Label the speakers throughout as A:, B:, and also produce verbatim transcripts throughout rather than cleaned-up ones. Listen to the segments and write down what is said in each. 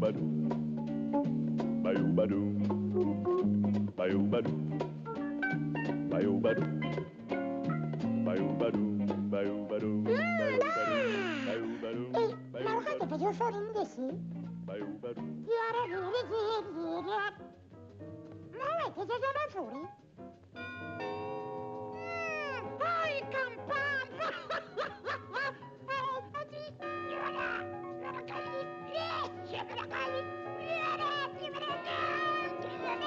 A: Bayou-ba-doo, bayou-ba-doo, bayou-ba-doo, bayou-ba-doo, bayou-ba-doo, bayou-ba-doo, bayou-ba-doo,
B: Ehi, ma guardate, vedo fuori invece?
A: bayou-ba-doo.
B: Ma avete già già fuori? Poi campana! Oh, oggi, Giovanna! Ragazzi, riesci, ragazzi! Ragazzi, ragazzi,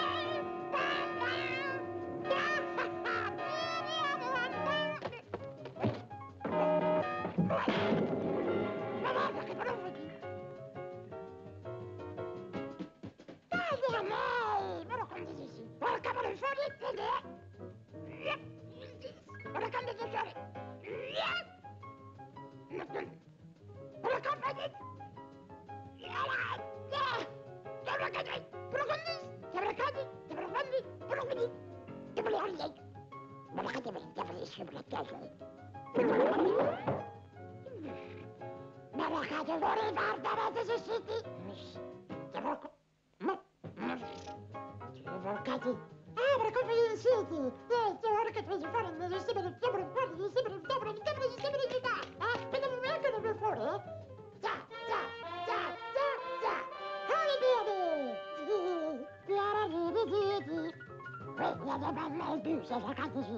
B: ma guarda che profeti! Dai, a me! Me lo condivisi! Porca male fuori, te Ora cambia di giorni! Ora cambia di... Ah, per colpa di City! Eh, ora che preso fuori nel sembra di sembra fuori di sembra di sembra di sembra di sembra di da! Ah, per non mi anche non fuori, eh? Già, già, già, già, già! Hai bene! Piara di di di di! Quella da bella e busa la cantasi!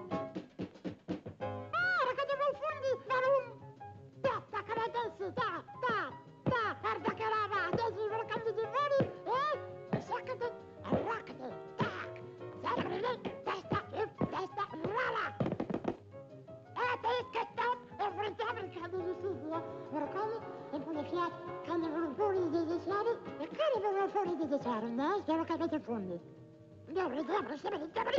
B: Ah, ragazzi, non fondi! Varum! Da, da, canadese, da, da, da! Guarda che roba! Adesso per cambio di fuori, eh? Saccate, arraccate! Testa, testa, rala! E te che sto affrontando il cambio di studio, per come e poi le fiat cambiano fuori di decidere e cambiano fuori di decidere, no? Spero che avete fondi. Dobre, dobre, sempre, dobre,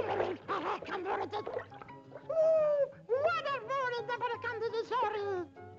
B: dobre! Cambiare te! Uh, what a fuori dopo il cambio di sorri!